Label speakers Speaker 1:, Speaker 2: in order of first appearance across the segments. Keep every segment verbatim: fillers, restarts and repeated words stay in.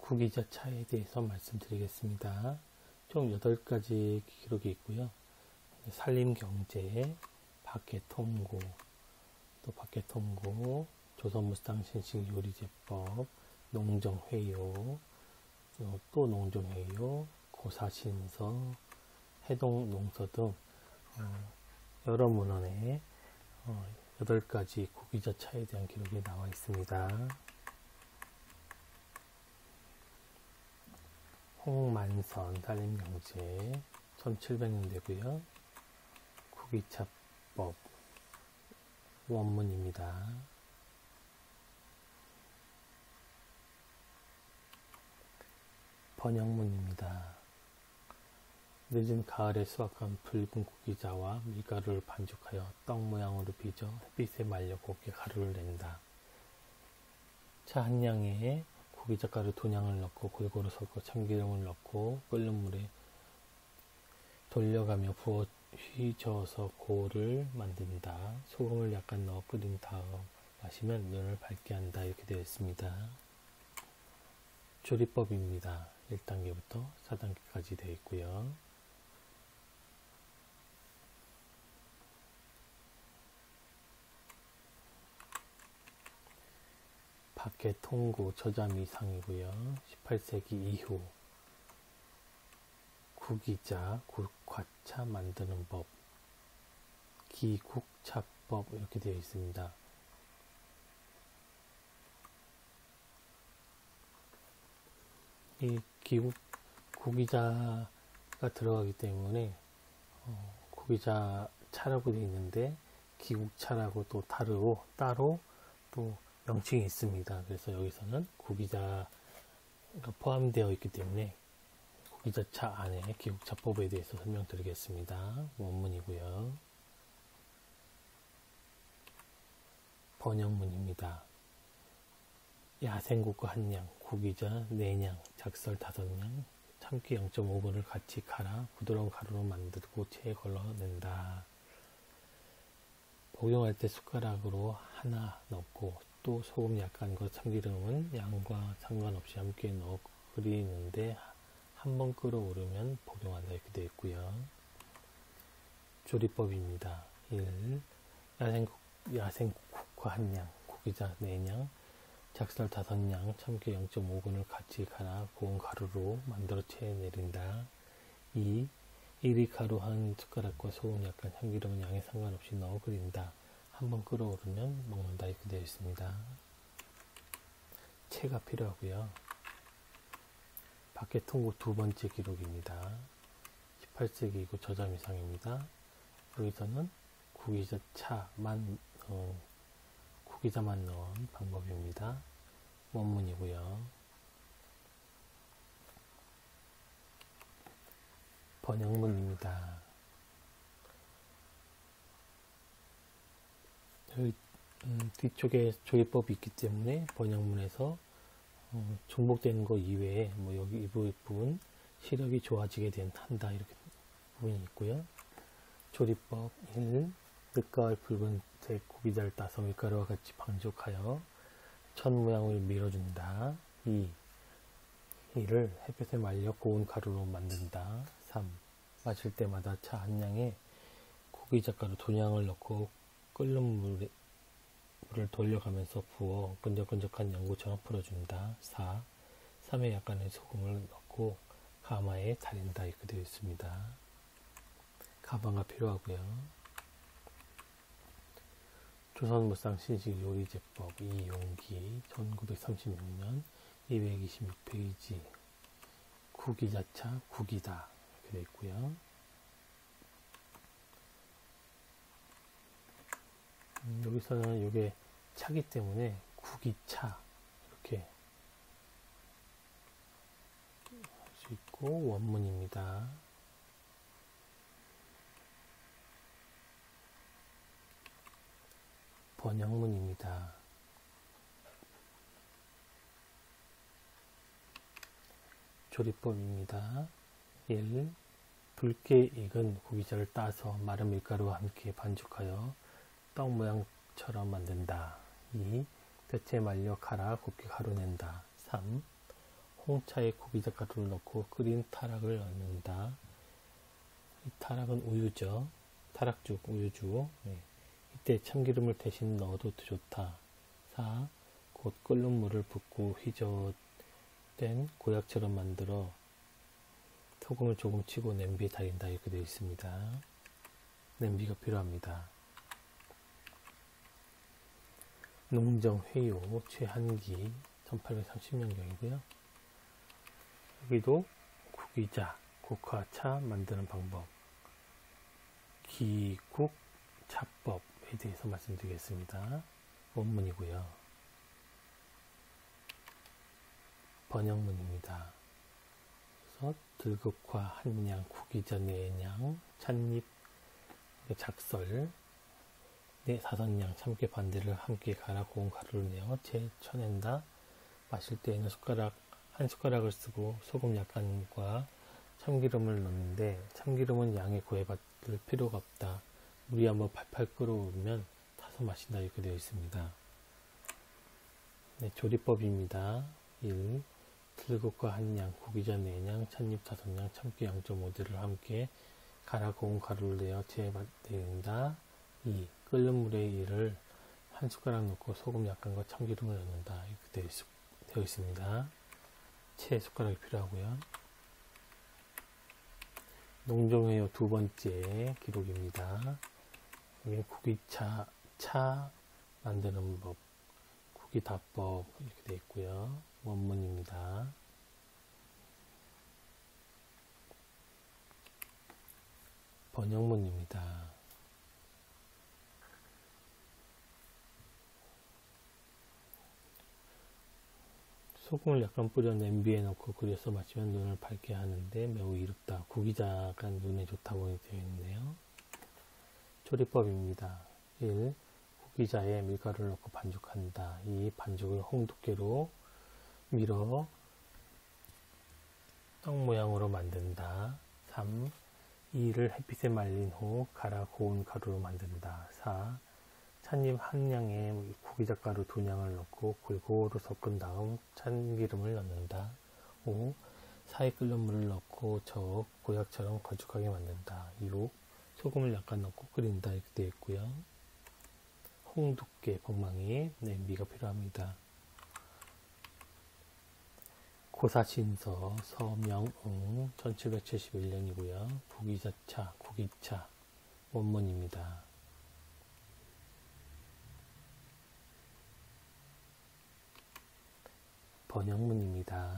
Speaker 1: 구기자차에 대해서 말씀드리겠습니다. 총 여덟 가지 기록이 있고요. 산림경제, 박해통고, 또 박해통고, 조선무쌍신식 요리제법, 농정회요, 또 농정회요, 고사신서, 해동농서 등 어, 여러 문헌에 어, 여덟 가지 구기자차에 대한 기록이 나와 있습니다. 홍만선 산림경제 천칠백 년대고요. 구기차법 원문입니다. 번역문입니다. 늦은 가을에 수확한 붉은 구기자와 밀가루를 반죽하여 떡 모양으로 빚어 햇빛에 말려 곱게 가루를 낸다. 차 한 양에 구기자가루 두 냥을 넣고 골고루 섞어 참기름을 넣고 끓는 물에 돌려가며 부어 휘저어서 고를 만든다. 소금을 약간 넣어 끓인 다음 마시면 눈을 밝게 한다. 이렇게 되어 있습니다. 조리법입니다. 일 단계부터 사 단계까지 되어 있고요. 박해통고 저자미상이고요. 십팔 세기 이후 구기자, 국화차 만드는 법, 기국차법 이렇게 되어 있습니다. 이 기국, 구기자가 들어가기 때문에 어, 구기자 차라고 되어 있는데 기국차라고 또 따로, 따로 또 명칭이 있습니다. 그래서 여기서는 구기자가 포함되어 있기 때문에 구기자차 안에 기국차법에 대해서 설명드리겠습니다. 원문이고요. 번역문입니다. 야생국과 한 냥, 구기자 네 냥, 작설 다섯 냥, 참기 영 점 오 분을 같이 갈아 부드러운 가루로 만들고 체에 걸러낸다. 복용할 때 숟가락으로 하나 넣고 또 소금 약간과 참기름은 양과 상관없이 함께 넣어 끓이는데 한 번 끓어오르면 복용한다. 이렇게 되어 있고요. 조리법입니다. 일. 야생국, 야생국화 한 냥, 구기자 네 냥, 작설 다섯 냥, 참깨 영 점 오 분을 같이 갈아 고운 가루로 만들어 체에 내린다. 이. 이리 가루 한 숟가락과 소금 약간 참기름은 양에 상관없이 넣어 끓인다. 한번 끓어오르면 먹는다. 이렇게 되어 있습니다. 체가 필요하고요. 박해통고 두 번째 기록입니다. 십팔 세기 이후 저자미상입니다. 여기서는 구기자차만 어, 구기자만 넣은 방법입니다. 원문이고요. 번역문입니다. 여기 음, 뒤쪽에 조리법이 있기 때문에 번역문에서 어, 중복되는 것 이외에 뭐 여기 이 부분 시력이 좋아지게 된 한다 이렇게 부분이 있고요. 조리법 일. 늦가을 붉은색 구기자를 따서 밀가루와 같이 반죽하여 천 모양을 밀어준다. 이. 이를 햇볕에 말려 고운 가루로 만든다. 삼. 마실 때마다 차 한 냥에 구기자가루 두 냥을 넣고 끓는 물에, 물을 돌려가면서 부어 끈적끈적한 연고처럼 풀어준다. 사. 삼 회 약간의 소금을 넣고 가마에 달인다. 이렇게 되어 있습니다. 가마가 필요하고요. 조선무쌍신식 요리제법 이용기 천구백삼십육 년 이백이십육 페이지 구기자차 구기다 이렇게 되어 있고요. 음, 여기서는 이게 차기 때문에 구기차 이렇게 할 수 있고 원문입니다. 번역문입니다. 조리법입니다. 일. 붉게 익은 구기자를 따서 마른 밀가루와 함께 반죽하여 떡 모양처럼 만든다. 이. 볕에 말려 갈아 곱게 가루낸다. 삼. 홍차에 고기젓가루를 넣고 끓인 타락을 넣는다. 이 타락은 우유죠. 타락죽, 우유죽. 네. 이때 참기름을 대신 넣어도 좋다. 사. 곧 끓는 물을 붓고 휘저된 고약처럼 만들어 소금을 조금 치고 냄비에 달인다. 이렇게 되어 있습니다. 냄비가 필요합니다. 농정회요 최한기 천팔백삼십 년경이고요. 여기도 구기자, 국화차 만드는 방법, 기국 차법에 대해서 말씀드리겠습니다. 원문이고요. 번역문입니다. 그래서 들국화, 한양, 구기자, 내냥, 찻잎, 작설, 네, 다섯 양 참깨 반대를 함께 갈아 고운 가루를 내어 채 쳐낸다. 마실 때에는 숟가락 한 숟가락을 쓰고 소금 약간과 참기름을 넣는데 참기름은 양에 구애받을 필요가 없다. 물이 한번 팔팔 끓어오르면 타서 마신다. 이렇게 되어 있습니다. 네, 조리법입니다. 일. 들국화 한 양, 구기자 네 양, 찻잎 다섯 양, 참깨 영 점 오 대를 함께 갈아 고운 가루를 내어 채에 내린다. 이. 끓는 물에 이를 한 숟가락 넣고 소금 약간과 참기름을 넣는다. 이렇게 되어, 있, 되어 있습니다. 채 숟가락이 필요하고요. 농정회요 두 번째 기록입니다. 여기 구기차, 차 만드는 법, 구기다법 이렇게 되어 있고요. 원문입니다. 번역문입니다. 소금을 약간 뿌려 냄비에 넣고 끓여서 마시면 눈을 밝게 하는데 매우 이롭다. 구기자가 눈에 좋다고 되어 있네요. 조리법입니다. 일. 구기자에 밀가루를 넣고 반죽한다. 이. 반죽을 홍두깨로 밀어 떡 모양으로 만든다. 삼. 이를 햇빛에 말린 후 갈아 고운 가루로 만든다. 사. 찻잎 한 양에 구기자가루 두 양을 넣고 골고루 섞은 다음 참기름을 넣는다. 오. 사에 끓는 물을 넣고 저어 고약처럼 걸쭉하게 만든다. 육. 소금을 약간 넣고 끓인다. 이렇게 되어 있고요. 홍두깨 벙망이 냄비가 필요합니다. 고사신서 서명응 천칠백칠십일 년이고요. 구기자차, 구기차 원문입니다. 번역문입니다.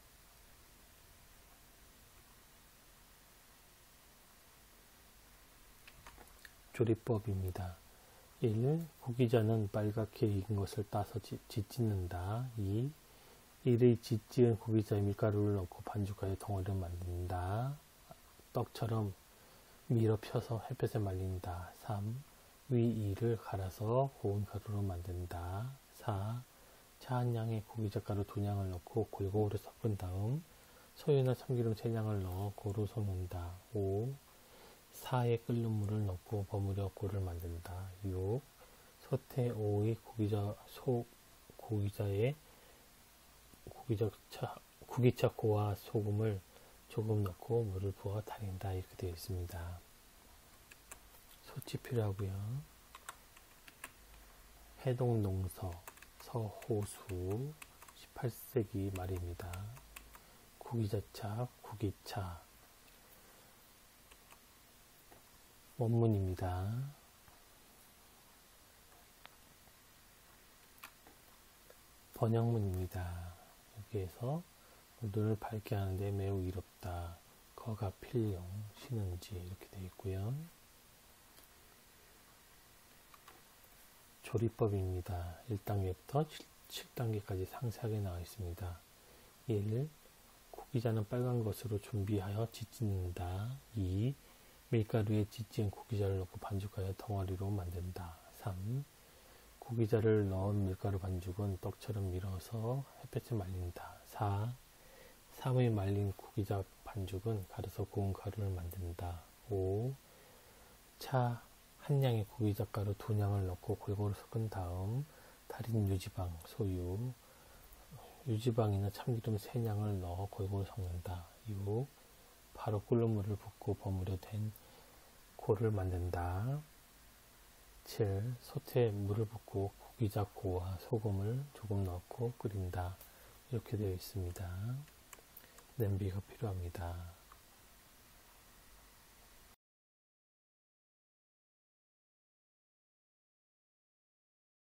Speaker 1: 조리법입니다. 일. 구기자는 빨갛게 익은 것을 따서 짓찢는다. 이. 이를 짓지은 구기자에 밀가루를 넣고 반죽하여 덩어리를 만든다. 떡처럼 밀어 펴서 햇볕에 말린다. 삼. 위 이를 갈아서 고운 가루로 만든다. 사. 차 한 양에 고기젓가루 두 양을 넣고 골고루 섞은 다음 소유나 참기름 세 양을 넣어 고루 섞는다. 오. 사에 끓는 물을 넣고 버무려 고를 만든다. 육. 소태 오의 고기자, 소, 고기자에 고기자차, 구기차 고와 소금을 조금 넣고 물을 부어 달인다. 이렇게 되어 있습니다. 소치 필요하고요. 해동농서 서호수 십팔 세기 말입니다. 구기자차, 구기차 원문입니다. 번역문입니다. 여기에서 눈을 밝게 하는데 매우 이롭다. 거가 필용, 신은지 이렇게 되어 있고요. 조리법입니다. 일 단계부터 칠 단계까지 상세하게 나와 있습니다. 일. 구기자는 빨간 것으로 준비하여 짓찢는다. 이. 밀가루에 짓지은 구기자를 넣고 반죽하여 덩어리로 만든다. 삼. 구기자를 넣은 밀가루 반죽은 떡처럼 밀어서 햇볕에 말린다. 사. 삼의 말린 구기자 반죽은 갈아서 고운 가루를 만든다. 오. 차 한 양의 구기자가루 두 양을 넣고 골고루 섞은 다음 달인 유지방, 소유, 유지방이나 참기름 세 냥을 넣어 골고루 섞는다. 이후 바로 끓는 물을 붓고 버무려 된 고를 만든다. 칠. 솥에 물을 붓고 고기잡고와 소금을 조금 넣고 끓인다. 이렇게 되어 있습니다. 냄비가 필요합니다.